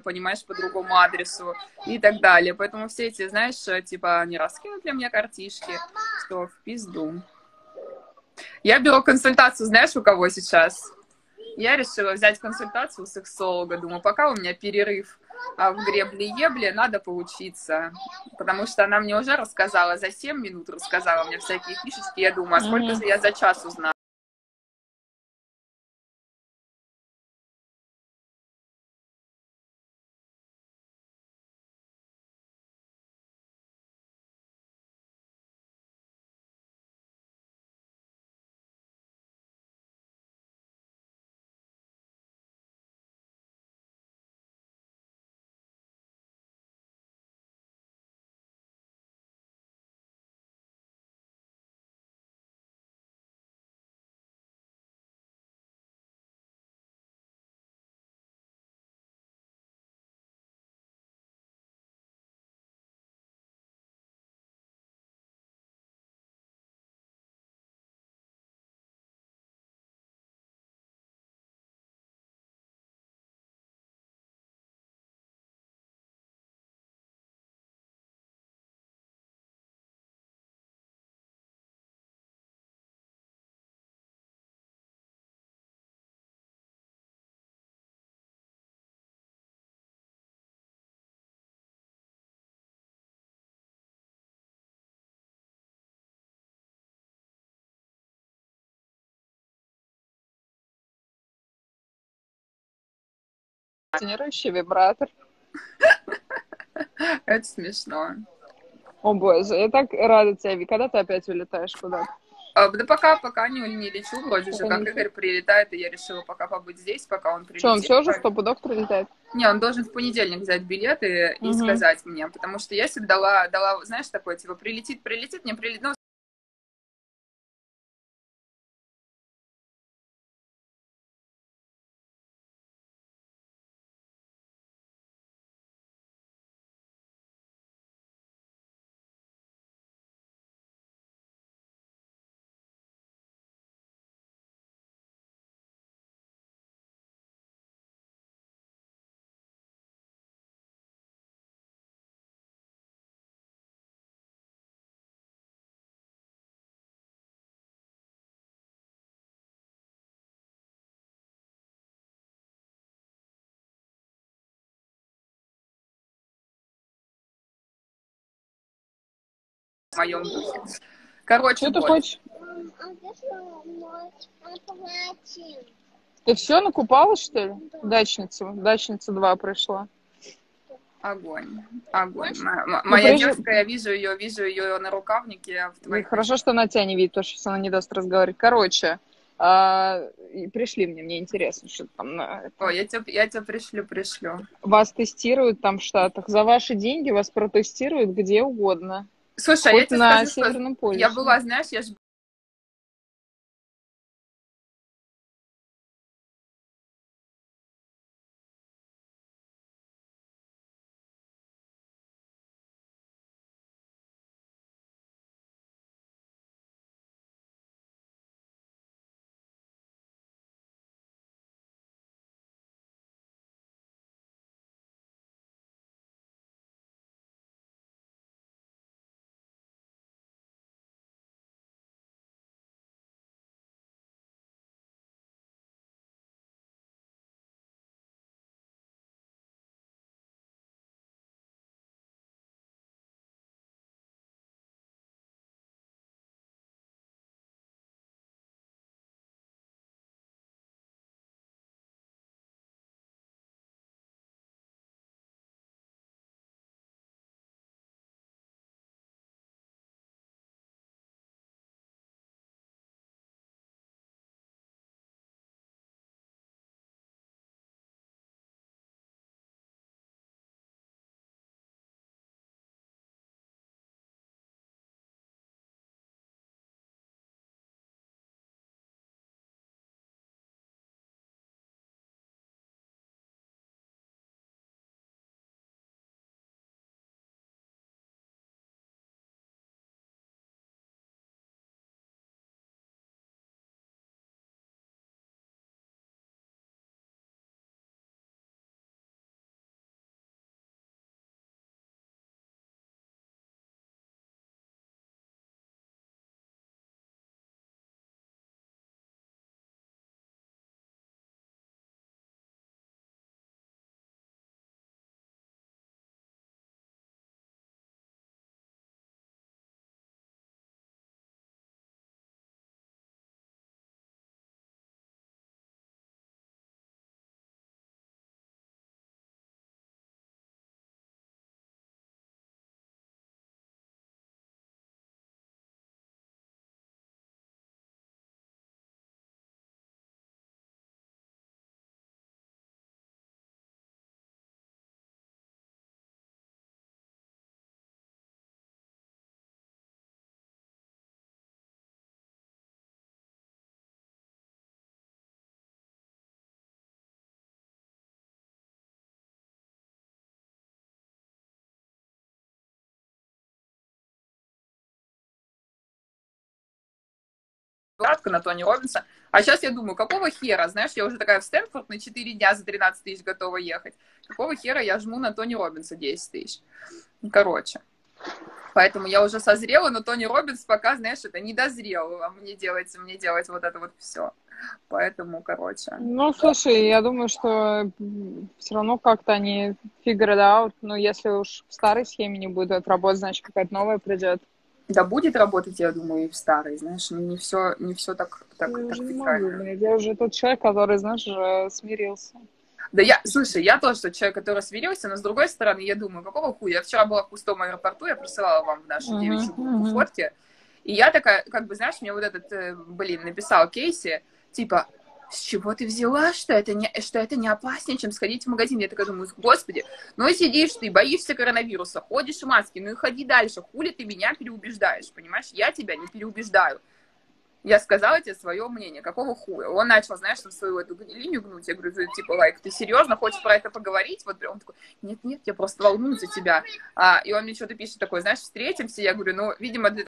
понимаешь, по другому адресу и так далее. Поэтому все эти, знаешь, типа, они раскинут для меня картишки, что в пизду. Я беру консультацию, знаешь, у кого сейчас? Я решила взять консультацию у сексолога. Думаю, пока у меня перерыв в гребле-ебле, надо поучиться. Потому что она мне уже рассказала, за 7 минут рассказала мне всякие фишечки. Я думаю, а сколько же я за час узнаю? Функционирующий вибратор. Это смешно. О боже, я так рада тебе. Когда ты опять улетаешь куда-то? Да пока не лечу, вроде же, Пока не как лечу. Игорь прилетает, и я решила пока побыть здесь, пока он Что, он прилетит. все уже 100 пудов прилетает? Не, он должен в понедельник взять билеты и Угу. сказать мне, потому что я себе дала, знаешь, такое, типа, прилетит, не прилетит, ну, в моем духе. Короче, Что ты вот. хочешь? Ты все накупалась, что ли? Дачница 2 пришла. Огонь, огонь. Ну, Моя прежде... девушка, я вижу ее на рукавнике в И твоих хорошо, вещах. что она тебя не видит, потому что сейчас она не даст разговаривать. Короче, и пришли мне интересно, что там на О, это. я тебя пришлю. Вас тестируют там в Штатах. За ваши деньги вас протестируют где угодно. Слушай, а я Хоть тебе на скажу, что Северном я полюсе. была, знаешь, я же на Тони Робинса. А сейчас я думаю, какого хера, знаешь, я уже такая в Стэнфорд на 4 дня за 13 тысяч готова ехать. Какого хера я жму на Тони Робинса 10 тысяч? Короче. Поэтому я уже созрела, но Тони Робинс пока, знаешь, это не дозрел. А мне делать вот это вот все. Поэтому, короче. Ну, слушай, я думаю, что все равно как-то они figure it out. Но если уж в старой схеме не будет работать, значит, какая-то новая придет. Да будет работать, я думаю, и в старой, знаешь, не все так Я уже не могу, печально. блин. Я уже тот человек, который, знаешь, уже смирился. Да слушай, я тоже тот человек, который смирился, но с другой стороны, я думаю, какого хуя? Я вчера была в пустом аэропорту, я присылала вам в нашу девичью группу фотки, и я такая, как бы, знаешь, мне вот этот, написал Кейси, типа, с чего ты взяла, что это не опаснее, чем сходить в магазин? Я такая думаю, господи, ну сидишь ты, боишься коронавируса, ходишь в маске, ну и ходи дальше, хули ты меня переубеждаешь, понимаешь? Я тебя не переубеждаю. Я сказала тебе свое мнение, какого хуя? Он начал, знаешь, свою эту линию гнуть. Я говорю, типа, лайк, ты серьезно хочешь про это поговорить? Вот он такой, нет, я просто волнуюсь за тебя. И он мне что-то пишет такое, знаешь, встретимся. Я говорю, ну, видимо, для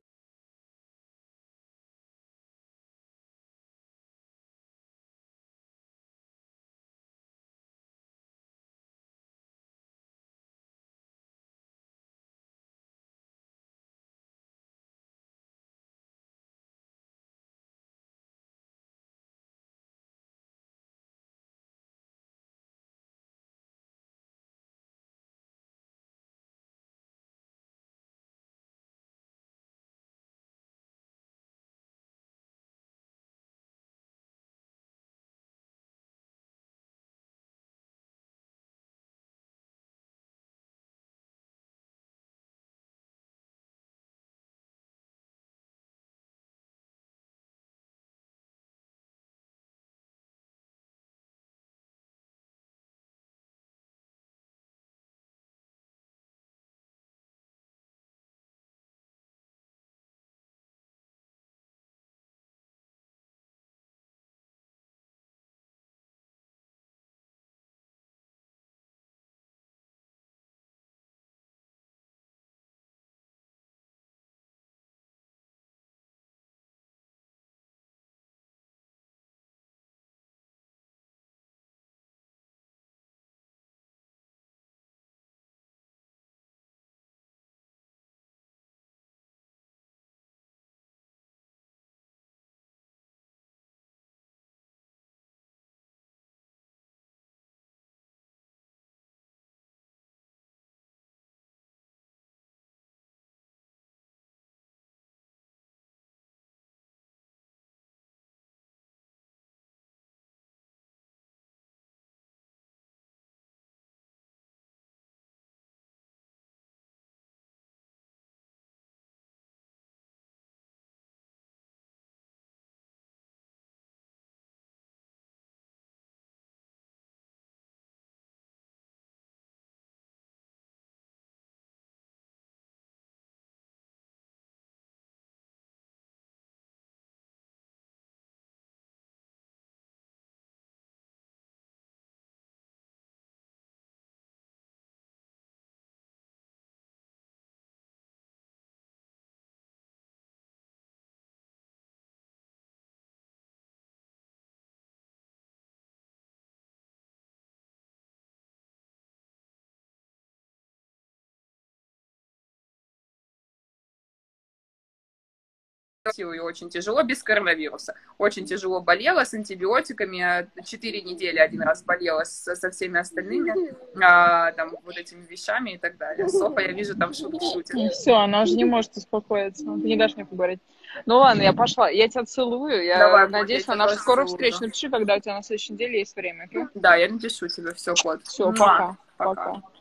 и очень тяжело без коронавируса. Очень тяжело болела с антибиотиками. 4 недели один раз болела со всеми остальными там вот этими вещами и так далее. Софа, я вижу, там шутит. Все, она уже не может успокоиться. Ты не дашь мне поговорить. Ну ладно, я пошла. Я тебя целую. Я Давай, надеюсь я на нашу скорую целую. встречу. Напиши, когда у тебя на следующей неделе есть время. Okay? Да, я напишу тебе. Все, кот. Все, пока. Пока.